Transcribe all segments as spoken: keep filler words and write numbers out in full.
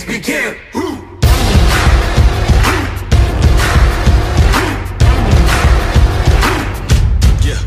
begin. Yeah.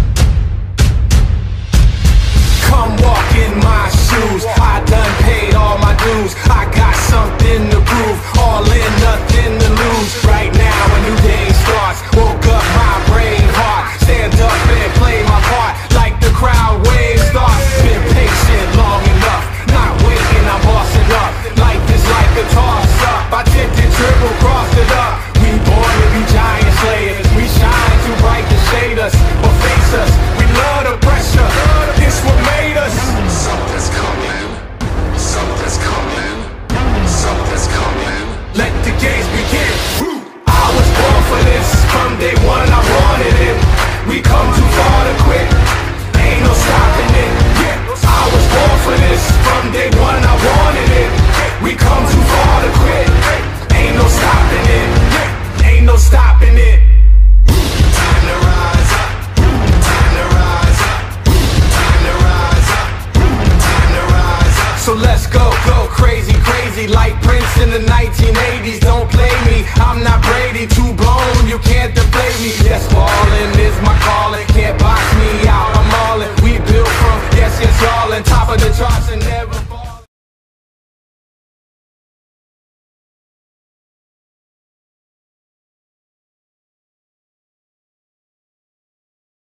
Come walk in my shoes. I done paid all my dues. I got something to prove. All in, nothing to lose. Right now a new day starts. Woke up my brave heart. Stand up and play my part. Like the crowd wave starts. Been patient long enough. Not waiting, I'm bossing up. Life is like a toss up. I tipped it, triple crossed it up. We born to be giant slayers. We shine too bright to shade us or face us. We love the pressure. It's what made us. Something's coming. Something's coming. Something's coming. Let the games begin. I was born for this. From day one I wanted it. We come too far to quit. Ain't no stopping it. I was born for this. From day one I wanted it. We come too far to quit. Ain't no stopping it. Ain't no stopping it. Time to rise up. Time to rise up. Time to rise up. Time to rise up. So let's go, go crazy, crazy like Prince in the nineteen eighties. Don't play me, I'm not Brady. Too blown, you can't deflate me. Yes, ballin' is my calling. Can't box me out, I'm all in. We built from, yes, yes, y'all. On top of the charts and never